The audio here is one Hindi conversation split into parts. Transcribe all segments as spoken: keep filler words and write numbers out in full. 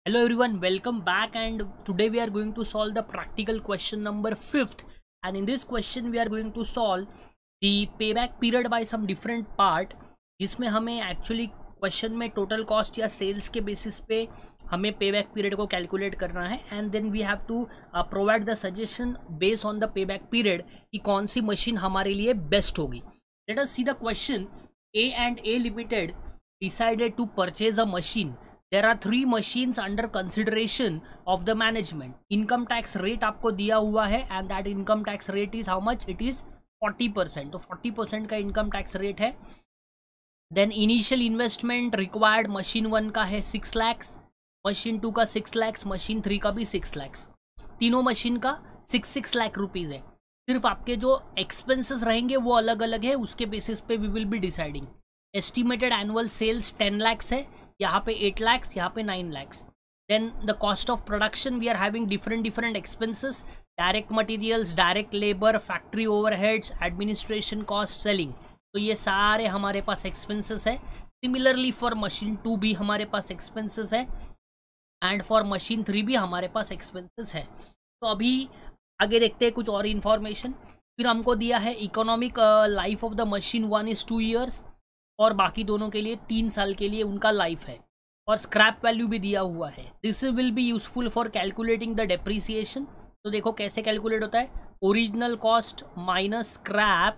Hello everyone, welcome back, and today we are going to solve the practical question number fifth. And in this question we are going to solve the payback period by some different part, जिसमें हमें actually question में total cost या sales के basis पे हमें payback period को calculate करना है, and then we have to uh, provide the suggestion based on the payback period कि कौन सी machine हमारे लिए best होगी. Let us see the question. A and A Limited decided to purchase a machine. There are three machines under consideration of the management. Income tax rate आपको दिया हुआ है, and that income tax rate is how much? It is forty percent. तो forty percent का income tax rate है. Then initial investment required machine one का है six lakhs, machine two का six lakhs, machine three का भी six lakhs. तीनों machine का six six लाख रुपीज़ है. सिर्फ आपके जो expenses रहेंगे वो अलग अलग है, उसके basis पे we will be deciding. Estimated annual sales ten lakhs है, यहाँ पे eight lakhs, यहाँ पे nine lakhs. Then the cost of production, we are having different different expenses, direct materials, direct labor, factory overheads, administration cost, selling. तो ये सारे हमारे पास expenses है. Similarly for machine two भी हमारे पास expenses है, and for machine three भी हमारे पास expenses है. तो अभी आगे देखते हैं कुछ और information. फिर हमको दिया है economic life of the machine one is two years, और बाकी दोनों के लिए तीन साल के लिए उनका लाइफ है, और स्क्रैप वैल्यू भी दिया हुआ है. This will be useful for calculating the depreciation. तो देखो कैसे कैलकुलेट होता है. Original cost minus scrap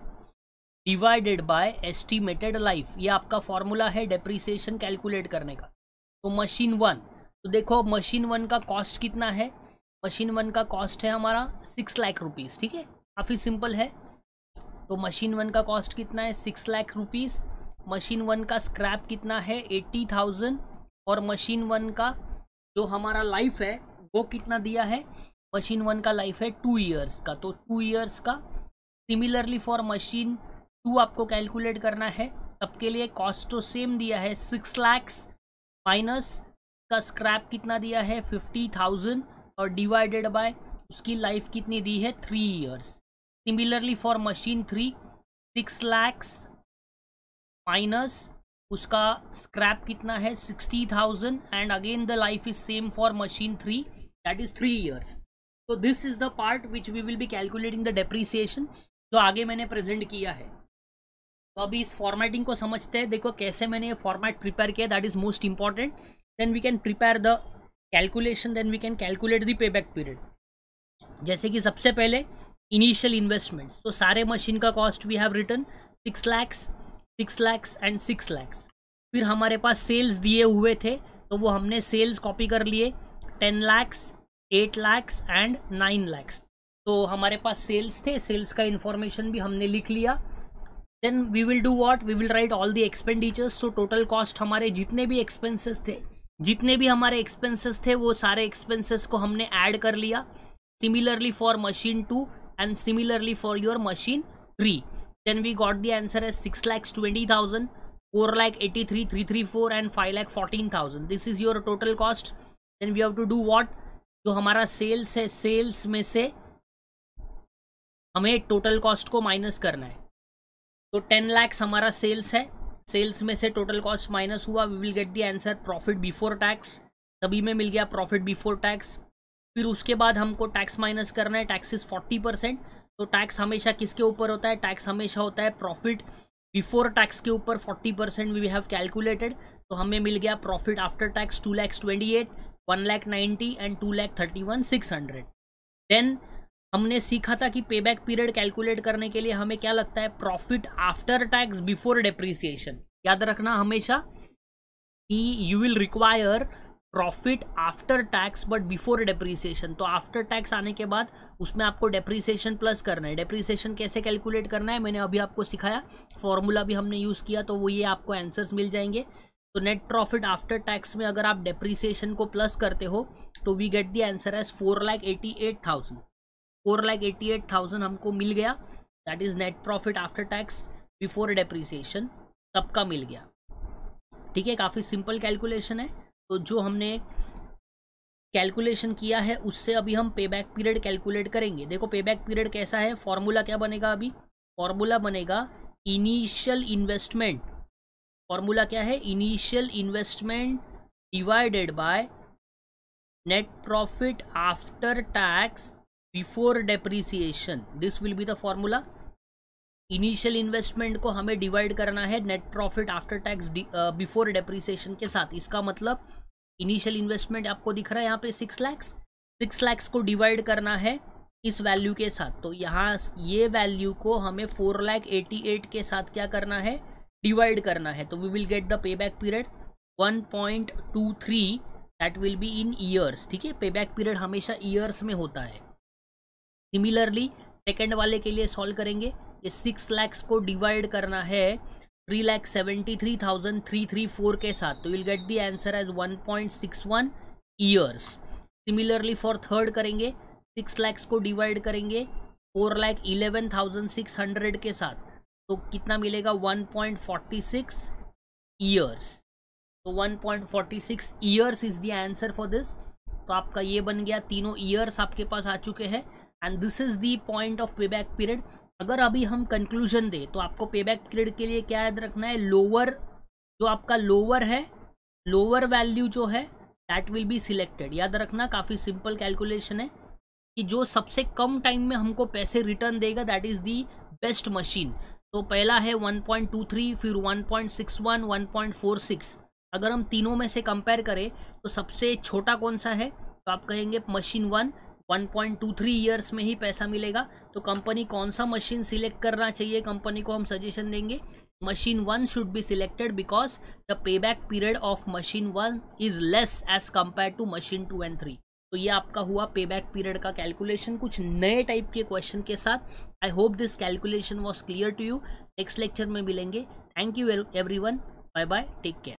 divided by estimated life, ये आपका फॉर्मूला है डेप्रीसिएशन कैलकुलेट करने का. तो मशीन वन, तो देखो मशीन वन का कॉस्ट कितना है. मशीन वन का कॉस्ट है हमारा सिक्स लाख रुपीज़. ठीक है, काफ़ी सिंपल है. तो मशीन वन का कॉस्ट कितना है? Six lakh rupees. Machine one का स्क्रैप कितना है? Eighty thousand. और मशीन वन का जो हमारा लाइफ है वो कितना दिया है? मशीन वन का लाइफ है टू इयर्स का, तो टू इयर्स का. सिमिलरली फॉर मशीन टू आपको कैलकुलेट करना है. सबके लिए कॉस्ट तो सेम दिया है सिक्स लैक्स, माइनस का स्क्रैप कितना दिया है? फिफ्टी थाउजेंड, और डिवाइडेड बाय उसकी लाइफ कितनी दी है? Three years. Similarly for machine three, six lakhs minus उसका स्क्रैप कितना है? Sixty thousand, and again the life is same for machine three, that is three years. तो this is the part which we will be calculating the depreciation, जो आगे मैंने प्रेजेंट किया है. तो अभी इस फॉर्मेटिंग को समझते हैं. देखो कैसे मैंने ये फॉर्मेट प्रिपेयर किया, that is most important. Then we can prepare the calculation, then we can calculate the payback period. जैसे कि सबसे पहले इनिशियल इन्वेस्टमेंट्स, तो सारे मशीन का cost we have written six lakhs, six lakhs and six lakhs. फिर हमारे पास सेल्स दिए हुए थे, तो वो हमने सेल्स कॉपी कर लिए. Ten lakhs, eight lakhs and nine lakhs. तो हमारे पास सेल्स थे, सेल्स का इन्फॉर्मेशन भी हमने लिख लिया. Then we will do what? We will write all the expenditures. So total cost, हमारे जितने भी एक्सपेंसेस थे जितने भी हमारे एक्सपेंसेस थे वो सारे एक्सपेंसेस को हमने ऐड कर लिया. Similarly for machine two and similarly for your machine three. Then we got the answer as six lakhs twenty thousand, four lakh eighty-three three thirty-four and five lakh fourteen thousand. This is your total cost. Then we have to do what? जो हमारा सेल्स है, सेल्स में से हमें टोटल कॉस्ट को माइनस करना है. तो टेन लैक्स हमारा सेल्स है, सेल्स में से टोटल कॉस्ट माइनस हुआ, we will get the answer profit before tax. तभी में मिल गया प्रॉफिट बिफोर टैक्स. फिर उसके बाद हमको टैक्स माइनस करना है. Tax is forty percent. तो टैक्स हमेशा किसके ऊपर होता है? टैक्स हमेशा होता है प्रॉफिट बिफोर टैक्स के ऊपर. Forty percent we have calculated. तो हमें मिल गया profit after tax two lakhs twenty eight, one lakh ninety and two lakh thirty one six hundred. Then हमने सीखा था कि पेबैक पीरियड कैलकुलेट करने के लिए हमें क्या लगता है? Profit after tax before depreciation. याद रखना हमेशा कि you will require profit after tax but before depreciation. तो आफ्टर टैक्स आने के बाद उसमें आपको डेप्रीसिएशन प्लस करना है. डेप्रीसिएशन कैसे कैलकुलेट करना है मैंने अभी आपको सिखाया, फॉर्मूला भी हमने यूज़ किया, तो वो ये आपको आंसर्स मिल जाएंगे. तो नेट प्रॉफिट आफ्टर टैक्स में अगर आप डेप्रीसिएशन को प्लस करते हो तो we get the answer as four lakh eighty eight thousand. Four lakh eighty eight thousand हमको मिल गया. That is net profit after tax before depreciation, सबका मिल गया. ठीक है, काफ़ी सिंपल कैलकुलेशन है. तो जो हमने कैलकुलेशन किया है उससे अभी हम पेबैक पीरियड कैलकुलेट करेंगे. देखो पेबैक पीरियड कैसा है, फॉर्मूला क्या बनेगा? अभी फॉर्मूला बनेगा इनिशियल इन्वेस्टमेंट. फॉर्मूला क्या है? Initial investment divided by net profit after tax before depreciation. This will be the formula. Initial investment को हमें डिवाइड करना है net profit after tax before depreciation के साथ. इसका मतलब इनिशियल इन्वेस्टमेंट आपको दिख रहा है यहाँ पे सिक्स लैक्स सिक्स लैक्स को डिवाइड करना है इस वैल्यू के साथ. तो यहाँ ये वैल्यू को हमें फोर लैख एटी एट के साथ क्या करना है, डिवाइड करना है. तो we will get the pay back period one point two three, that will be in years. ठीक है, पे बैक पीरियड हमेशा ईयर्स में होता है. सिमिलरली सेकेंड वाले के लिए सॉल्व करेंगे. ये सिक्स लैक्स को डिवाइड करना है three lakh seventy three thousand three three four के साथ. तो will get the answer as one point six one years. Similarly for third करेंगे, सिक्स लैक्स को डिवाइड करेंगे four lakh eleven thousand six hundred के साथ. तो कितना मिलेगा, one point forty six years. तो one point forty six years is the answer for this. तो आपका ये बन गया, तीनों ईयर्स आपके पास आ चुके हैं. And this is the point of pay back period. अगर अभी हम कंक्लूजन दें तो आपको पे बैक पीरियड के लिए क्या याद रखना है, लोअर जो आपका लोअर है, लोअर वैल्यू जो है दैट विल बी सिलेक्टेड. याद रखना, काफ़ी सिंपल कैलकुलेशन है कि जो सबसे कम टाइम में हमको पैसे रिटर्न देगा that is the best machine. तो पहला है वन पॉइंट टू थ्री, फिर one point six one, one point four six. अगर हम तीनों में से कंपेयर करें तो सबसे छोटा कौन सा है, तो आप कहेंगे machine one, one point two three years में ही पैसा मिलेगा. तो कंपनी कौन सा मशीन सिलेक्ट करना चाहिए, कंपनी को हम सजेशन देंगे machine one should be selected because the pay back period of machine one is less as compare to machine two and three. तो ये आपका हुआ पे बैक पीरियड का कैलकुलेशन, कुछ नए टाइप के क्वेश्चन के साथ. I hope this calculation was clear to you. Next lecture में मिलेंगे. Thank you everyone, bye bye, take care.